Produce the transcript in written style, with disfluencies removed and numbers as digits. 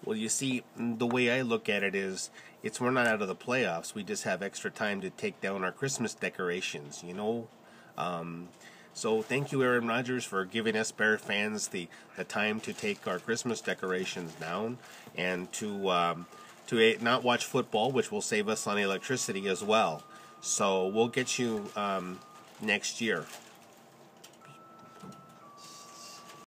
Well, you see, the way I look at it is, we're not out of the playoffs. We just have extra time to take down our Christmas decorations, you know. Um, so thank you, Aaron Rodgers, for giving us Bear fans the time to take our Christmas decorations down and to not watch football, which will save us on electricity as well. So we'll get you next year.